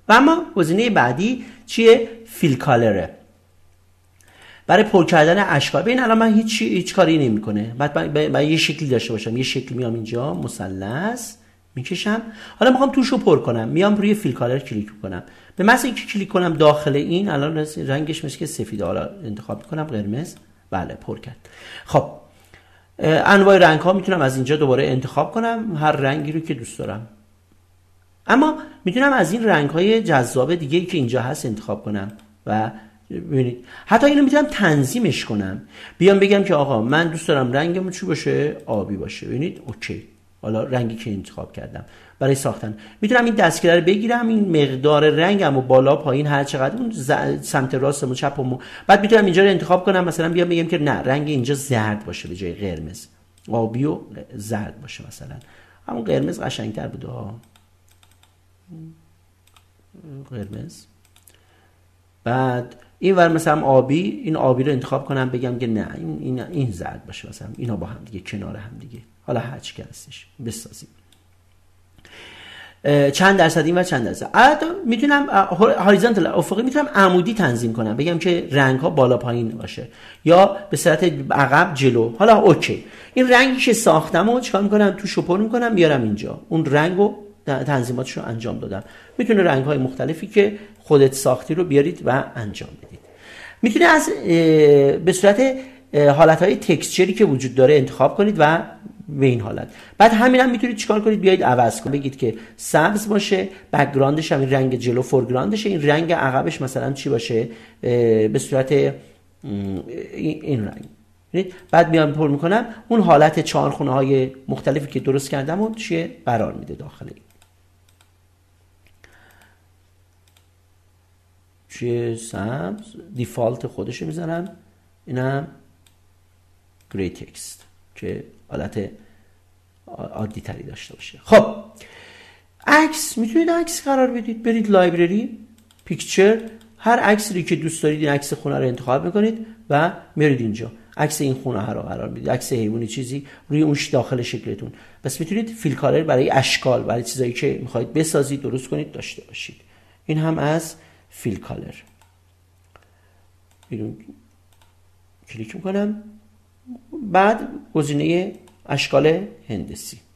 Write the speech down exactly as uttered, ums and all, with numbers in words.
و اما گزینه بعدی چیه؟ فیل کالره، برای پر کردن اشکال. ببین الان من هیچ هیچ کاری نمیکنه. بعد من, من یه شکلی داشته باشم، یه شکل میام اینجا مثلث میکشم، حالا میخوام توش رو پر کنم، میام روی فیل کالر کلیک میکنم. به محض اینکه کلیک کنم داخل این، الان رنگش مثل که سفیده، حالا انتخاب میکنم قرمز، بله پر کرد. خب انواع رنگ ها میتونم از اینجا دوباره انتخاب کنم، هر رنگی رو که دوست دارم. اما میتونم از این رنگ های جذاب دیگه که اینجا هست انتخاب کنم و ببینید حتی اینو میتونم تنظیمش کنم. بیام بگم که آقا من دوست دارم رنگمون چی باشه؟ آبی باشه. ببینید اوکی، حالا رنگی که انتخاب کردم برای ساختن، میتونم این دستگیره رو بگیرم، این مقدار رنگمو بالا پایین هر چقدر، اون سمت راستمو چپمو، بعد میتونم اینجا رو انتخاب کنم. مثلا بیام بگم که نه رنگ اینجا زرد باشه به جای قرمز، آبی و زرد باشه مثلا. همون قرمز قشنگتر بوده ها، قرمز. بعد این ور مثلا آبی، این آبی رو انتخاب کنم بگم که نه این این این زرد باشه مثلا، اینا با هم دیگه کنار هم دیگه، حالا هر چی که هستش بسازیم. چند درصد این و چند درصد. البته میتونم هوریزونتال افقی، میتونم عمودی تنظیم کنم، بگم که رنگ ها بالا پایین باشه یا به صورت عقب جلو. حالا اوکی، این رنگی که ساختمو چیکار میکنم؟ توش پر میکنم، میارم اینجا، اون رنگو تنظیماتش رو انجام دادم. میتونه رنگ های مختلفی که خودت ساختی رو بیارید و انجام بدید. میتونه از به صورت حالت های تکسچری که وجود داره انتخاب کنید و به این حالت. بعد همین هم میتونید چیکار کنید؟ بیاید عوض کنید، بگید که سبز باشه، بک‌گراندش هم این رنگ جلو فورگراندشه، این رنگ عقبش مثلا چی باشه؟ به صورت این رنگ. بعد میام پر میکنم، اون حالت چهار خونه های مختلفی که درست کردم اون چیه؟ قرار میده داخل این. چیه؟ سبز دیفالت خودشو میذارم، اینم گری تکست که حالت عادی تری داشته باشه. خب عکس، میتونید عکس قرار بدید، برید لایبرری پیکچر، هر عکسی که دوست دارید این عکس خونه رو انتخاب میکنید و میارید اینجا، عکس این خونه رو قرار میدید، عکس حیوانی چیزی روی اونش داخل شکلتون. بس میتونید فیل کالر برای اشکال، برای چیزایی که میخواید بسازید درست کنید داشته باشید. این هم از فیل کالر. بیرون کلیک میکنم، بعد گزینه اشکال هندسی.